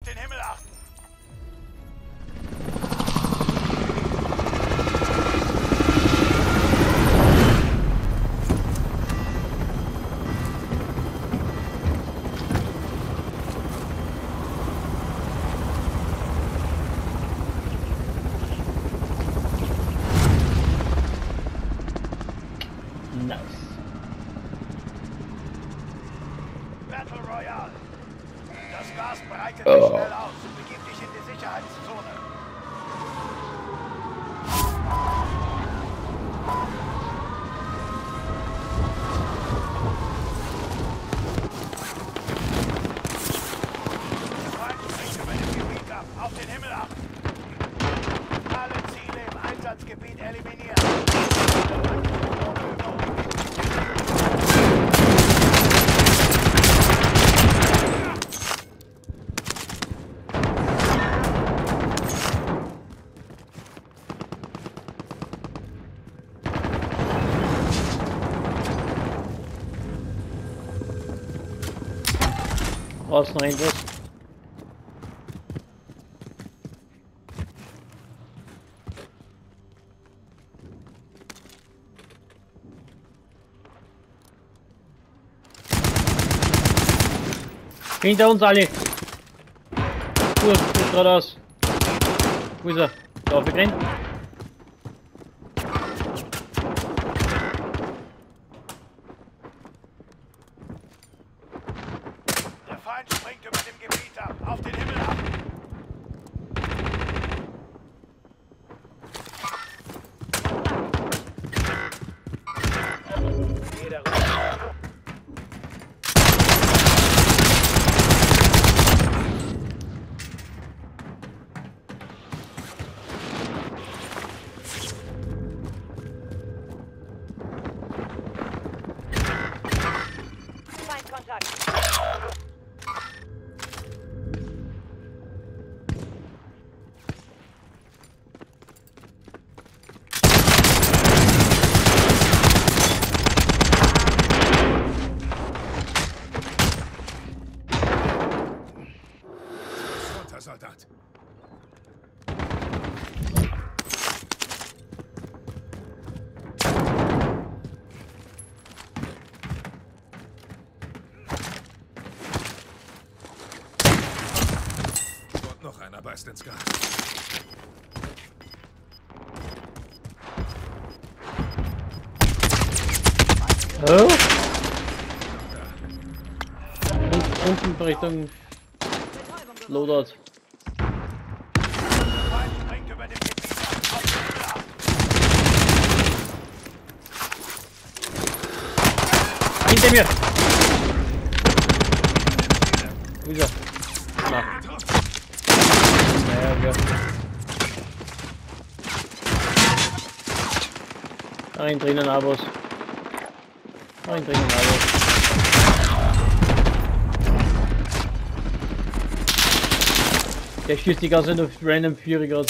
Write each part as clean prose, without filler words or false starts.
den Himmel achten. Nice. Battle Royale. Das Gas breitet sich schnell aus. Begib dich in die Sicherheitszone. Der Feind springt über dem Gebiet ab. Auf den Himmel achten. Alle Ziele im Einsatzgebiet eliminieren. Brauchst noch irgendwas? Hinter uns alle! Gut, geht geradeaus. Wo ist er? Da aufgerannt. Der Feind springt über dem Gebiet ab. Auf den Himmel achten. Jeder runter. Feindkontakt. Runter, Soldat. Und noch einer beißt ins Gas. Oh. Und unten Richtung Loadout. Der Feind springt über dem Gebiet ab. Auf den Himmel achten. Hinter mir! Wo ist er? Na. Naja, ja. Rein drinnen, Abos. Rein drinnen, Abos. Der schießt die ganze Zeit auf random Fury gerade.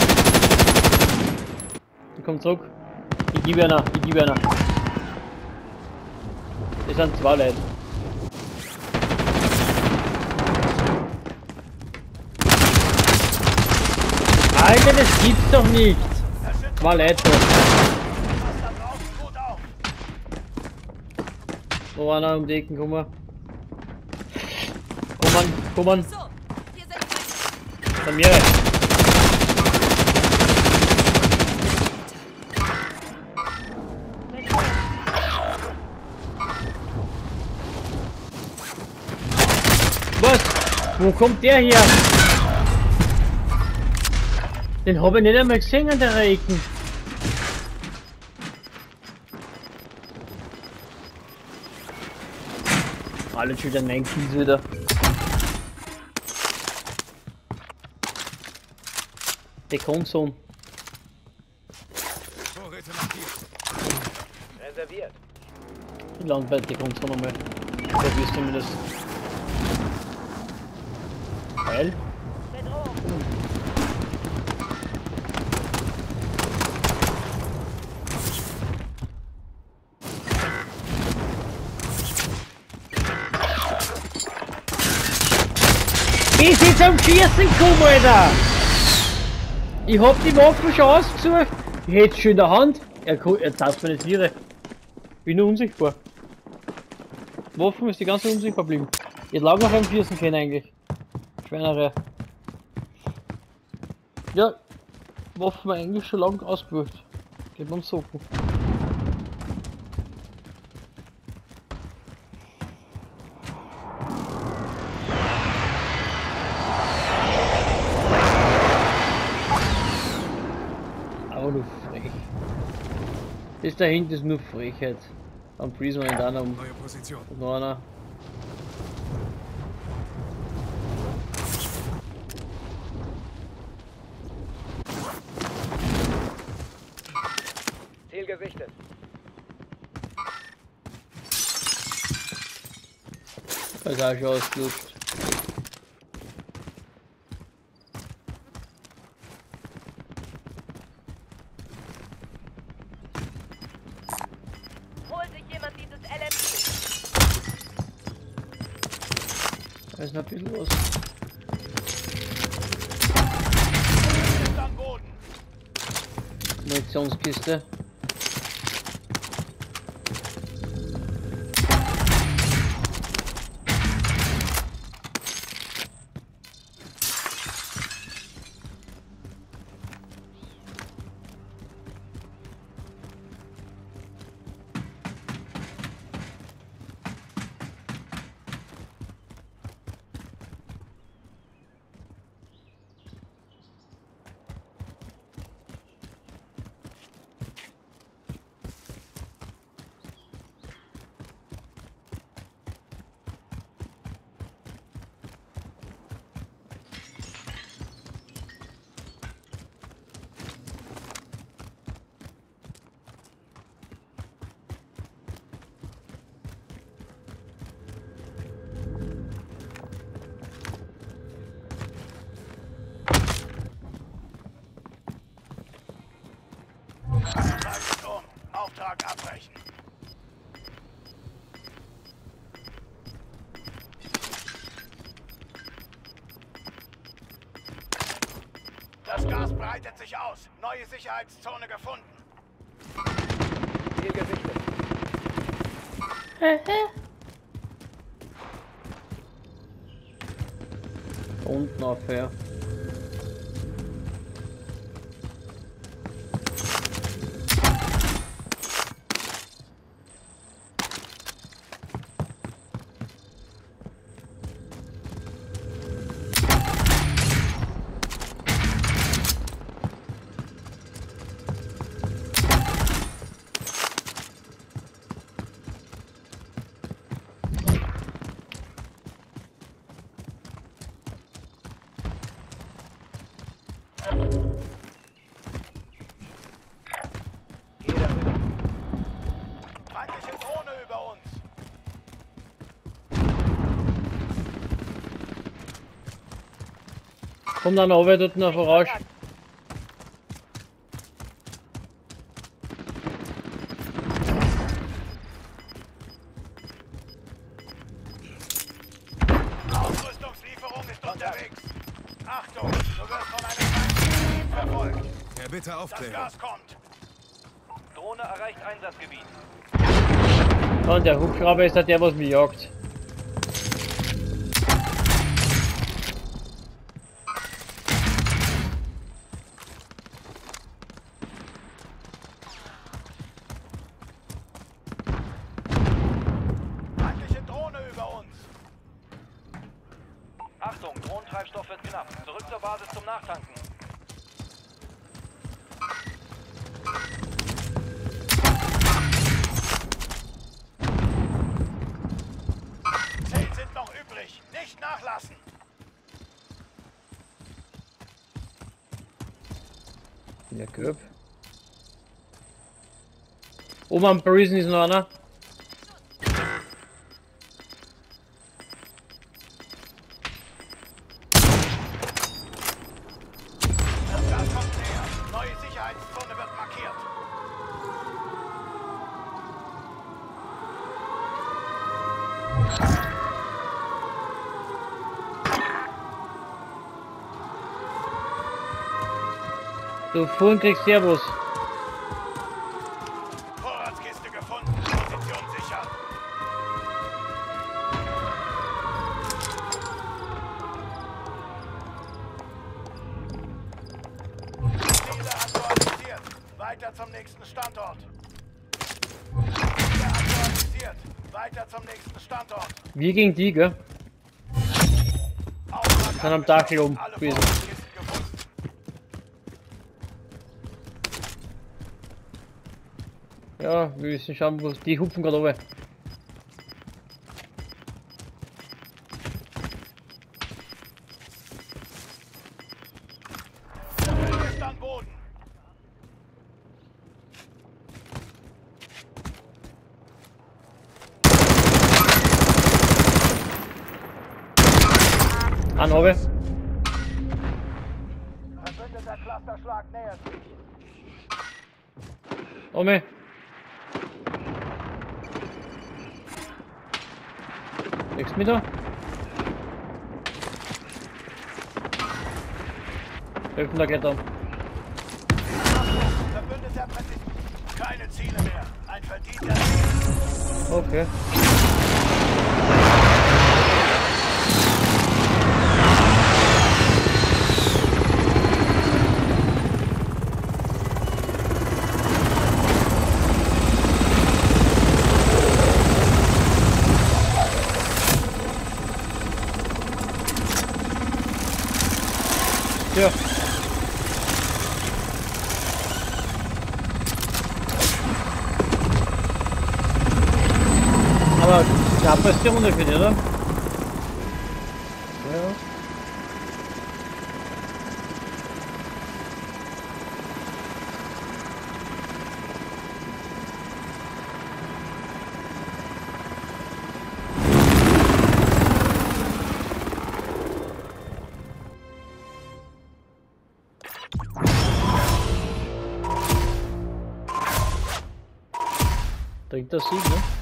Die kommt zurück. Ich gebe einer, ich gebe einer. Das sind zwei Leute. Alter, das gibt's doch nicht! Zwei Leute. Pass da draußen gut auf. Wo war einer um die Ecken? Komm mal. Komm an, komm an. So, hier sind Von mir. Was? Wo kommt der her? Den habe ich nicht einmal gesehen an der Ecken. Alle schon wieder 9 Kills wieder. Der Konsum. Vorräte markiert. Reserviert. Ich lande bei der Konsum nochmal. Da wirst du zumindest. Geil. Bedrohung. Die sind zum Schießen gekommen, Alter! Ich hab die Waffen schon ausgesucht. Ich hätte schon in der Hand. Jetzt darfst du mir nicht wieder. Bin nur unsichtbar. Waffen ist die ganze Zeit unsichtbar geblieben. Ich lag noch am Schießen können eigentlich. Schweinerei. Ja, Waffen war eigentlich schon lang ausgewürgt. Geht man so. Aber nur frech. Das da hinten ist nur Frechheit. Am Freezer in einer um. Neue Position. Und noch einer. Ziel gesichtet. Das ist auch schon ausgelutscht. Holt sich jemand dieses LMG. Da ist noch ein bisschen was. Ist am Boden. Munitionskiste. Antrag ist um. Auftrag abbrechen. Das Gas breitet sich aus. Neue Sicherheitszone gefunden. Ziel gesichtet. Unten auf, ja. Feindliche Drohne über uns. Komm dann runter, dort noch voraus. Ausrüstungslieferung ist unterwegs. Achtung, du wirst von einem Feind verfolgt. Herr, bitte Das Aufklärung. Gas kommt. Drohne erreicht Einsatzgebiet. Und der Hubschrauber ist der, was mich jagt. Feindliche Drohne über uns. Achtung, Drohnentreibstoff wird knapp. Zurück zur Basis zum Nachtanken. Zehn sind noch übrig. Nicht nachlassen. Ja, Köp. Oben am Parisen ist noch einer. Das Gas kommt näher. Neue Sicherheitszone wird markiert. Du vorhin kriegst Servus. Vorratskiste gefunden. Position sichern. Ziele aktualisiert. Weiter zum nächsten Standort. Ziele aktualisiert. Weiter zum nächsten Standort. Wir gegen die, gell? Auftrag Dann am Dach oben Alle gewesen. Vorratskisten gefunden. Ja, wir müssen schauen, wo die hupfen gerade oben. Ist an Boden. An oben. Verbündeter Clusterschlag nähert sich. Oben. Nichts mit da. Helfen da geht er. Verbündeter Präsident. Keine Ziele mehr. Ein verdienter Sieg. Okay. Ja. Aber da passt der Unterschied, oder? Ja. Trinkt das Sieg, ne?